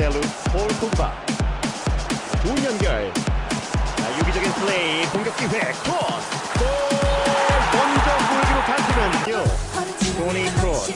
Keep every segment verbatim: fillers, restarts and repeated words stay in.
마르셀루, 폴 포그바. 좋은 연결. 자, 유기적인 플레이, 공격 기회, 크로스. 골! 먼저 골기로 간팀은요. 토니 크로스.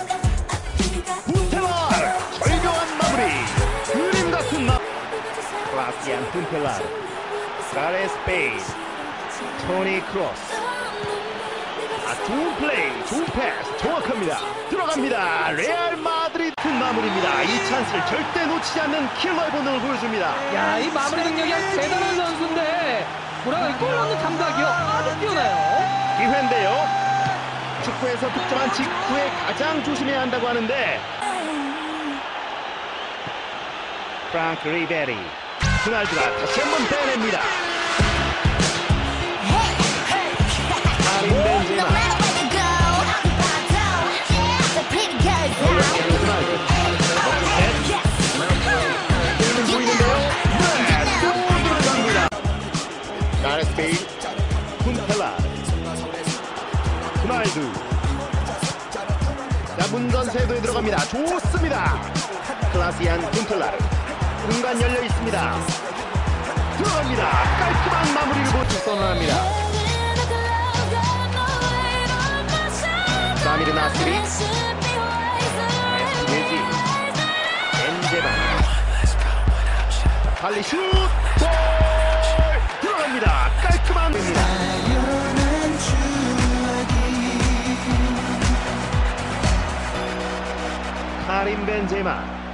훈텔라르, 절묘한 마무리. 그림 같은 마. 클라시안 훈텔라르. 가레스 베일. 토니 크로스. 아, 좋은 플레이, 좋은 패스, 정확합니다. 들어갑니다. 레알 마드리드 마무리입니다. 이 찬스를 절대 놓치지 않는 킬러의 본능을 보여줍니다. 야, 이 마무리 능력이 아주 대단한 선수인데 뭐랄까, 골 넣는 감각이요, 아주 뛰어나요. 기회인데요. 축구에서 득점한 직후에 가장 조심해야 한다고 하는데, 프랑크 리베리. 호날두가 다시 한번 빼냅니다. 카림 벤제마. 가레스 베일, 훈텔라, 호날두. 자, 문전 세도에 들어갑니다. 좋습니다. 클라시안 훈텔라. 공간 열려 있습니다. 들어갑니다. 깔끔한 마무리를 보여 선언합니다. 사미르 나스리, 에스피네지, 벤제마. 빨리 슛! 골! 들어갑니다. 깔끔한 겁니다. 카림 벤제마.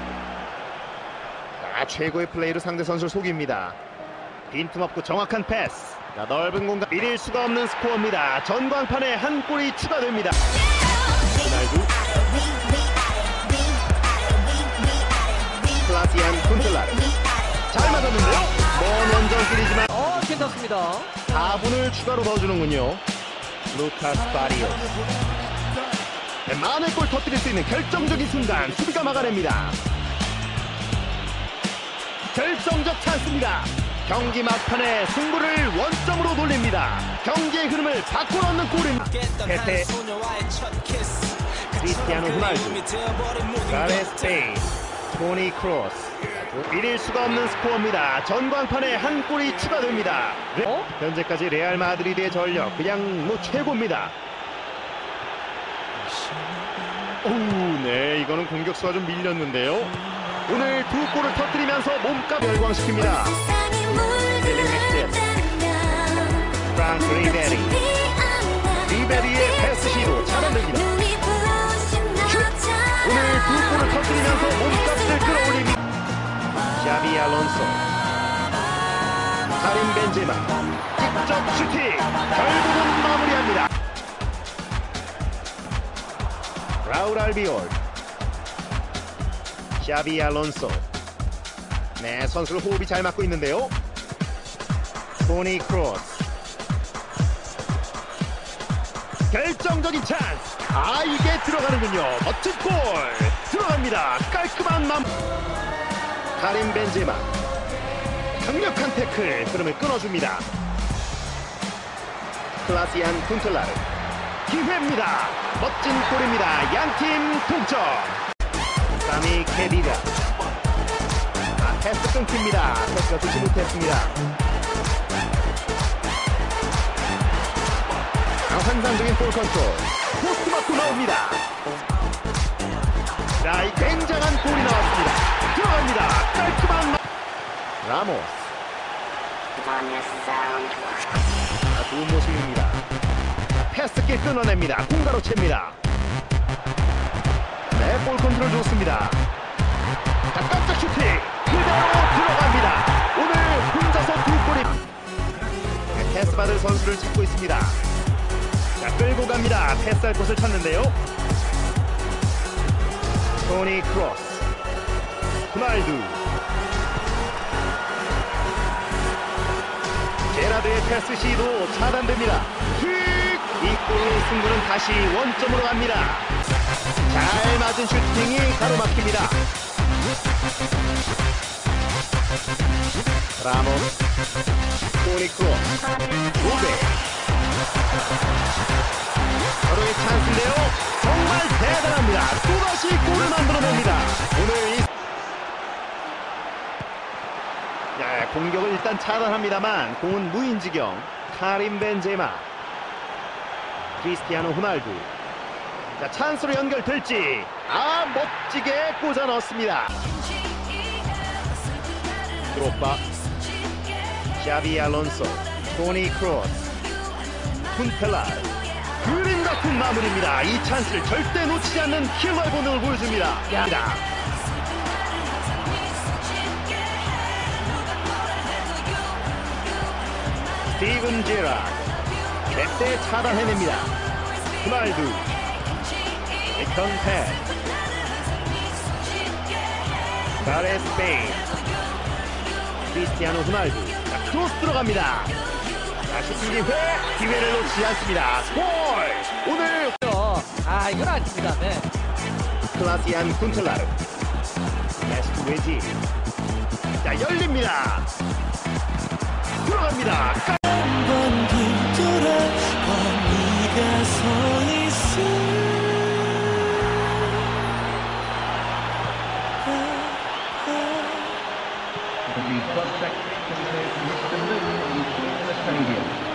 아, 최고의 플레이로 상대 선수를 속입니다. 빈틈없고 정확한 패스. 자, 넓은 공간, 이길 수가 없는 스코어입니다. 전광판에 한 골이 추가됩니다. 호날두. 클라시안 훈텔라. 잘 맞았는데요. 먼 원정길이지만 어, 괜찮습니다. 사 분을 추가로 넣어주는군요. 루카스 바리오스. 네, 만회 골 터뜨릴 수 있는 결정적인 순간 수비가 막아냅니다. 결정적 찬스입니다. 경기 막판에 승부를 원점으로 돌립니다. 경기의 흐름을 바꿔놓는 골입니다. 페페, 크리스티아노 호날두, 가레스 베일, 토니 크로스. 이길 수가 없는 스코어입니다. 전광판에 한 골이 추가됩니다. 어? 현재까지 레알 마드리드의 전력 그냥 뭐 최고입니다. 오우, 네, 이거는 공격수가 좀 밀렸는데요. 오늘 두 골을 터뜨리면서 몸값 열광시킵니다. 셀링 맥시스, 프랑크 리베리. 리베리의 패스 시도 잡아냅니다. 슛! 오늘 두 골을 터뜨리면서 몸값을 끌어올립니다. 샤비 알론소, 카림 벤제마. 직접 슈팅! 결국은 마무리합니다. 라울 알비올, 샤비 알론소. 네, 선수를 호흡이 잘 맞고 있는데요. 토니 크로스. 결정적인 찬스. 아, 이게 들어가는군요. 멋진 골 들어갑니다. 깔끔한 맘. 카림 벤제마. 강력한 태클, 흐름을 끊어줍니다. 클라시안 훈텔라르. 기회입니다. 멋진 골입니다. 양팀 동점. 사미 케디가. 아, 패스 끊깁니다. 패스가 좋지 못했습니다. 아, 환상적인 볼 컨트롤. 포스트 맞고 나옵니다. 자, 이 굉장한 골이 나왔습니다. 들어갑니다. 깔끔한 마... 라모스. 아, 좋은 모습입니다. 패스길 끊어냅니다. 공가로 챕니다. 네, 볼 컨트롤 좋습니다. 자, 깜짝 슈팅 그대로 들어갑니다. 오늘 혼자서 두 골이. 네, 패스 받을 선수를 찾고 있습니다. 자, 끌고 갑니다. 패스할 곳을 찾는데요. 토니 크로스, 호날두. 제라드의 패스 시도 차단됩니다. 이 골로 승부는 다시 원점으로 갑니다. 잘 맞은 슈팅이 가로막힙니다. 라모스, 토니 크로스, 로베. 서로의 찬스인데요. 정말 대단합니다. 또다시 골을 만들어냅니다. 오늘 이 공격을 일단 차단합니다만 공은 무인지경. 카림 벤제마, 크리스티아노 호날두. 자, 찬스로 연결될지. 아, 멋지게 꽂아 넣었습니다. 드롭바, 샤비 알론소, 토니 크로스, 쿤텔라르. 그림 같은 마무리입니다. 이 찬스를 절대 놓치지 않는 킬러의 본능을 보여줍니다. 야. 스티븐 제라드 제때 차단해냅니다. 호날두, 리컨 패스, 가레스 베일, 크리스티아노 호날두. 자, 크로스 들어갑니다. 자, 슈팅 기회, 기회를 놓치지 않습니다. 골! 오늘 아, 이건 아닙니다. 네. 클라시안 쿤텔라르, 베스트 웨지. 자, 열립니다. 들어갑니다. 한번 뒤돌아봐 네가 서 있어. The suspect is Mister Lou in the stadium.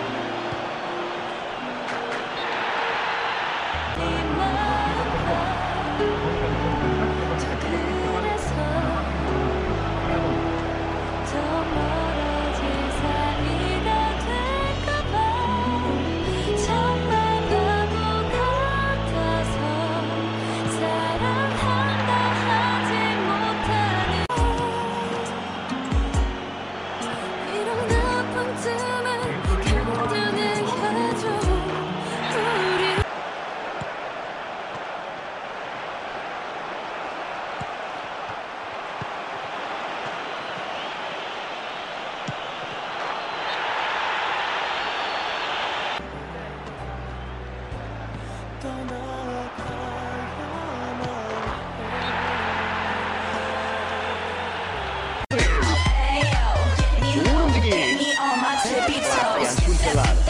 좋은 움직임. 클라시안 쿤텔라르.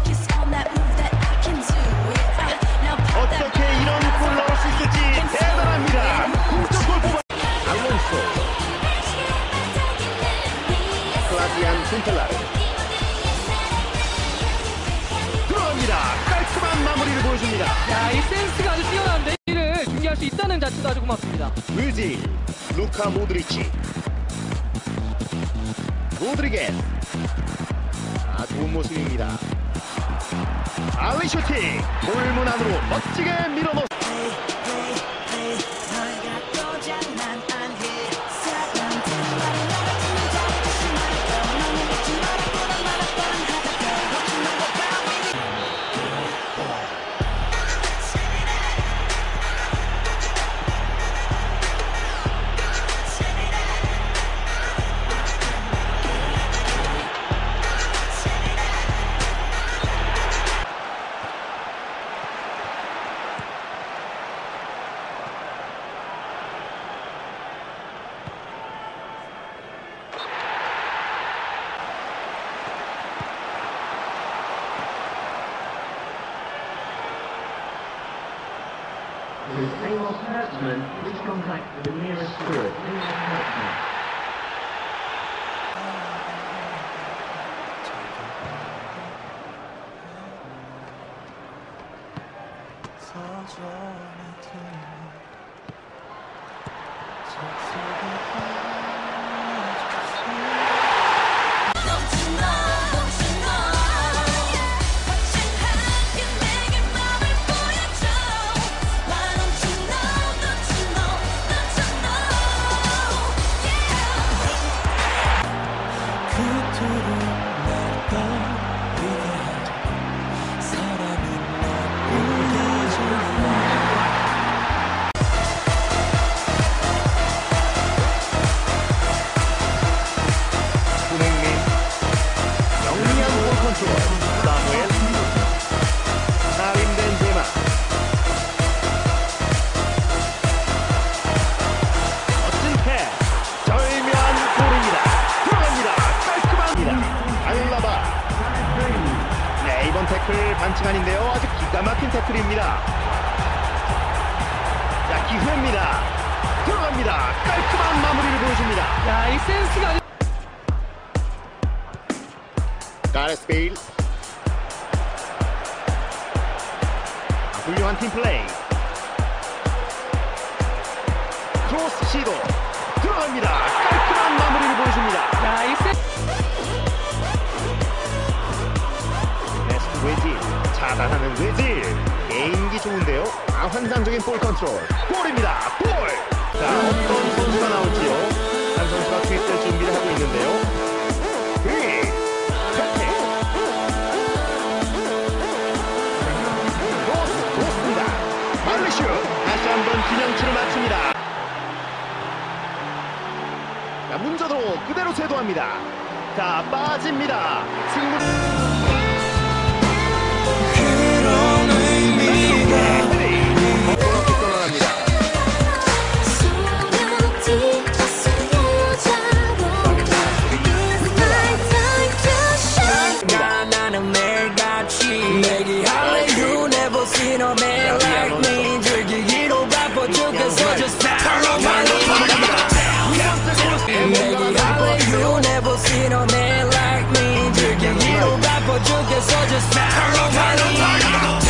어떻게 이런 골 넣을 수 있을지 대단합니다. 공적 골 뽑아. 알론소, 클라시안 쿤텔라르. 들어갑니다. 깔끔한 마무리를 보여줍니다. 야, 이 센스가 아주 뛰어난데 이를 중계할 수 있다는 자체도 아주 고맙습니다. 의지, 루카 모드리치, 로드리게스. 아, 좋은 모습입니다. 알리 슈팅, 골문 안으로 멋지게 밀어넣. His Amos Hertzman, please contact the nearest steward. Amos Hertzman. 태클 반칙 아닌데요. 아주 기가 막힌 태클입니다. 자, 기회입니다. 들어갑니다. 깔끔한 마무리를 보여줍니다. 야, 이 센스가 아주 가레스 베일. 훌륭한 팀 플레이. 크로스 시도 들어갑니다. 깔끔한 마무리를 보여줍니다. 야, 이 세... 베스트 외질, 차단하는 외질. 개인기 좋은데요. 아, 환상적인 볼 컨트롤. 골입니다. 골. 자, 어떤 선수가 나올지요. 한 선수가 투입될 준비를 하고 있는데요. 다시 한번 균형치를 맞춥니다. 자, 문저도 그대로 제도합니다. 자, 빠집니다. 승부. 그런 의미가 그렇게 떠나갑니다. 나는 매일같이 내게 할래 You never seen a man like me 즐기기로 바빠 죽겠어 Just follow my lead 내게 할래 You never seen a man like me 즐기기로 바빠 죽겠어 Just follow my lead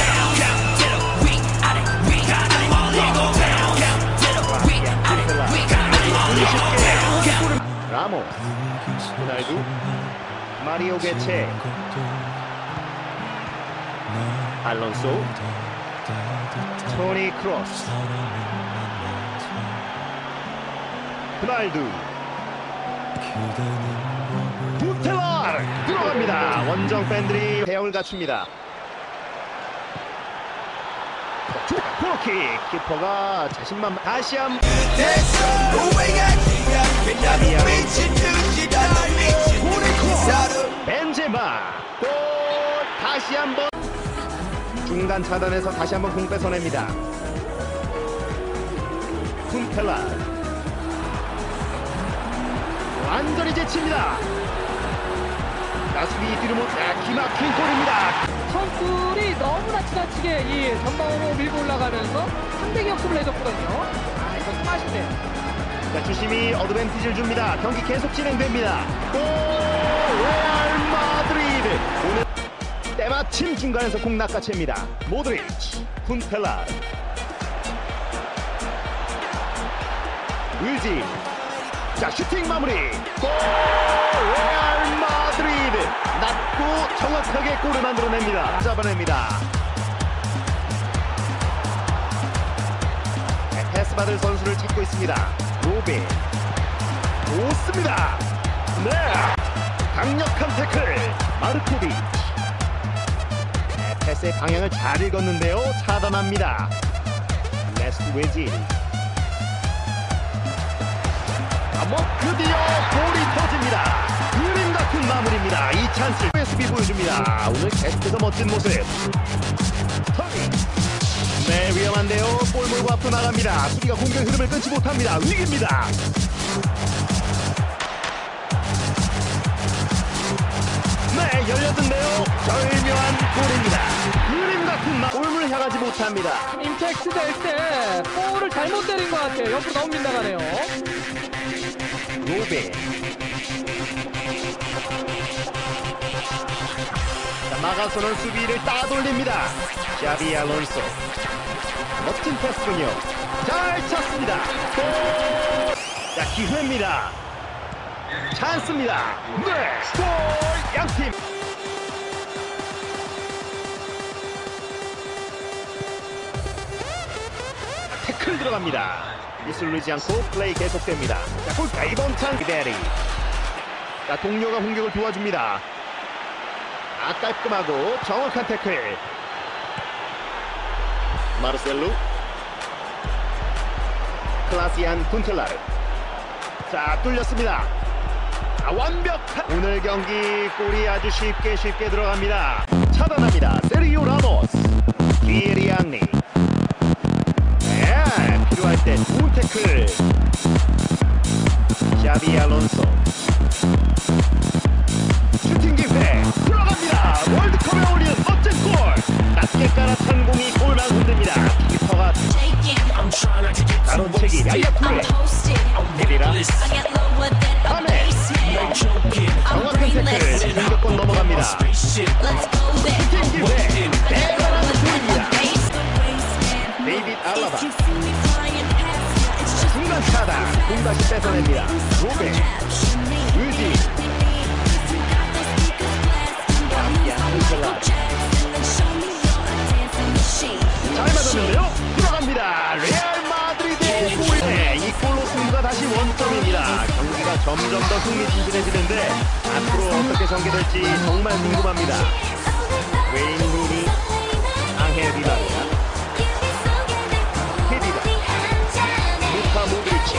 라모, 호날두, 마리오 게체, 알론소, 토니 크로스, 호날두, 부텔라 들어갑니다. 원정 팬들이 대형을 갖춥니다. 코너킥, 키퍼가 자신만 다시 한 벤제마 또 다시 한번 중간 차단해서 다시 한번 공 뺏어냅니다. 쿤텔라 완전히 제칩니다. 나수비 뒤로 못 아, 기막힌 골입니다. 선수들이 너무나 지나치게 이 전방으로 밀고 올라가면서 상대 격수를 해줬거든요. 아, 이거 좀 아쉽네요. 자, 주심이 어드밴티지를 줍니다. 경기 계속 진행됩니다. 골! 레알 마드리드. 오늘 때마침 중간에서 공 낚아챕니다. 모드리치, 쿤텔라, 의지. 자, 슈팅 마무리. 골! 레알 마드리드. 낮고 정확하게 골을 만들어냅니다. 잡아냅니다. 네, 패스 받을 선수를 찾고 있습니다. 로빈. 좋습니다. 네. 강력한 태클. 마르코비치. 네, 패스의 방향을 잘 읽었는데요. 차단합니다. 레스트 외질. 뭐 드디어 골이 터집니다. 그림 같은 마무리입니다. 이 찬스를 수비 보여줍니다. 오늘 계속해서 멋진 모습. 터닝. 네, 위험한데요. 볼 몰고 앞으로 나갑니다. 수비가 공격 흐름을 끊지 못합니다. 위기입니다. 네, 열렸는데요. 절묘한 골입니다. 그림 같은 마 골을 향하지 못합니다. 임팩트 될 때 볼을 잘못 때린 것 같아요. 옆으로 너무 빗나가네요. 로베. 자, 막아서는 수비를 따돌립니다. 샤비 알론소. 멋진 패스군요. 잘 찼습니다. 골! 자, 기회입니다. 찬스입니다. 네, 골! 양팀. 태클 들어갑니다. 미스 누르지 않고 플레이 계속됩니다. 자, 볼까 이번 찬 기대리. 자, 동료가 공격을 도와줍니다. 아, 깔끔하고 정확한 태클. 마르셀루. 클라시안 쿤텔라르. 자, 뚫렸습니다. 아, 완벽한 오늘 경기 골이 아주 쉽게 쉽게 들어갑니다. 차단합니다. 세리오 라모스. 기리앙니. 네, 필요할 때 좋은 태클. 샤비 알론소. 슈팅 기회 들어갑니다. 월드컵에 올리는 멋진 골. 낮게 깔아찬 공이 골만 흔듭니다. 키퍼가 나론체기 야야쿠레. 데리라. 하메. 정확한 태클. 공격권 넘어갑니다. 들어갑니다. 슈팅 기회. 대단한 골입니다. 데이빗 알라바. 중간 차단. 공 다시 뺏어냅니다. 로베. 유지. 라시안 훈펠라르. 잘 맞았는데요. 들어갑니다. 레알 마드리드의 골. 네, 이 골로 승부가 다시 원점입니다. 경기가 점점 더 흥미진진해지는데 앞으로 어떻게 전개될지 정말 궁금합니다. 웨인 루니, 앙헬 디마리아, 케디가, 루카 모드리치,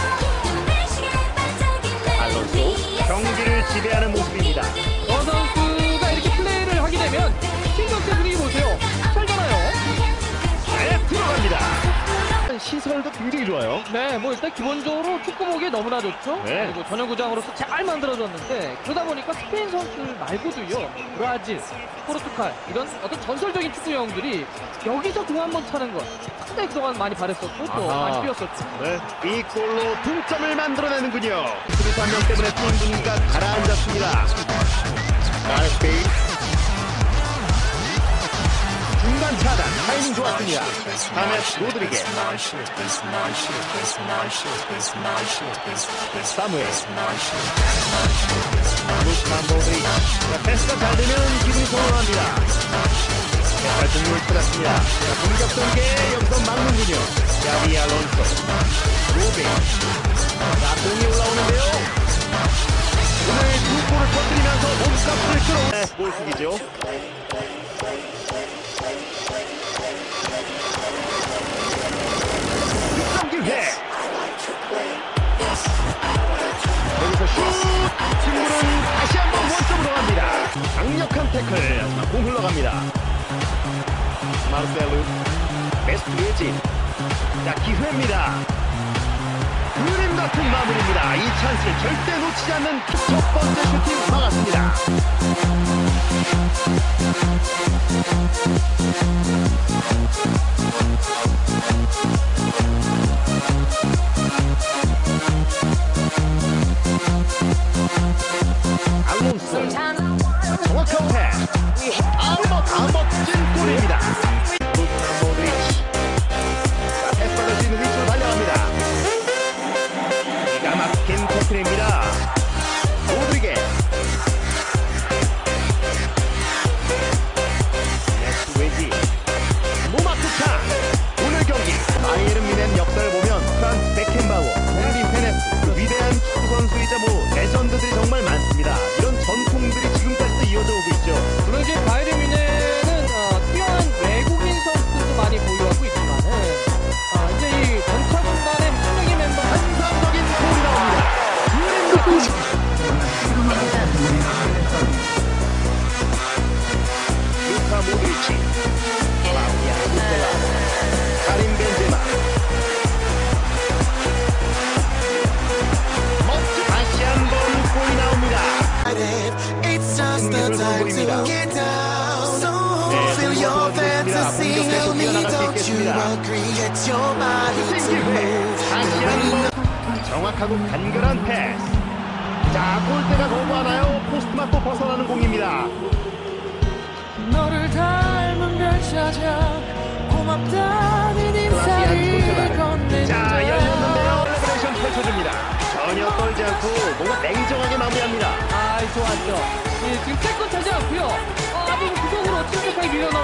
알론소. 경기를 지배하는 모습입니다. 저 선수가 이렇게 플레이를 하게 되면 신경 쓰는 분위기 보세요. 살잖아요. 네, 들어갑니다. 시설도 굉장히 좋아요. 네, 뭐 일단 기본적으로 축구 보기에 너무나 좋죠. 네. 그리고 전용구장으로서 잘 만들어졌는데 그러다 보니까 스페인 선수들 말고도요, 브라질, 포르투갈 이런 어떤 전설적인 축구 영웅들이 여기서 공 한번 차는 것 상당히 그동안 많이 바랬었고 또 아하. 많이 뛰었었죠. 네, 이 골로 동점을 만들어내는군요. 수비수 한 명 때문에 팀 분위기가 가라앉았습니다. 가레스베이 중간 차단, 타이밍 좋았습니다. 하메스 로드리게, 사무엘, 루카 모드리치. 패스가 잘 되면 기분이 좋아합니다. 패스할 동료를 찾았습니다. 자, 공격 전개 여기서 막는군요. 야비 알론소, 로베. 자, 공이 올라오는데요. 오늘 두 골을 터뜨리면서 몸값을 끌어. 네, 골 숙이죠. 기회. 여기서 슛! 팀물은 다시 한번 원점으로 갑니다. 강력한 태클. 공 흘러갑니다. 마르셀루. 베스트 웨지. 자, 기회입니다. 그림 같은 마무리입니다. 이 찬스를 절대 놓치지 않는 첫 번째 슈팅 막았습니다. 알론소. 정확한 패스. 아무 다 멋진 골입니다. 루카 모드리치. 자, 패스 받을 수 있는 위치로 달려갑니다. 기가 막힌 터트립니다. 모드리게. 네스 웨지. 모마크차. 오늘 경기 바이에른 뮌헨 역사를 보면 프란츠 베켄바워, 헨리 페네스, 그 위대한 축구 선수이자 뭐 레전드들이 정말 많습니다. 이런 전통들이 지금까지도 이어져 오고 있죠. 물론 이제 바이에른 뮌헨은 어, 뛰어난 외국인 선수도 많이 보유하고 있지만은 어, 이제 이 전차 군단의 핵심적인 멤버 환상적인 골이 나옵니다. 루카 모드리치, 라시안 훈펠라르, 카림 벤제마. 멋진 다시 한번 골이 나옵니다. It's just the time to get down. So feel your fantasy, help me, don't you agree? Get your body to move. 다시 한번 정확하고 간결한 패스. 자, 골대가 거부하나요? 포스트 맞고 벗어나는 공입니다. 너를 닮은 별 찾아 고맙다는 인사를 건넨다. 자, 열렸는데요. 셀레브레이션 펼쳐줍니다. 전혀 떨지 않고 뭔가 냉정하게 마무리합니다. 아, 좋았죠. 예, 지금 태권 차지 않고요. 어, 아주 구석으로 침착하게 밀어넣어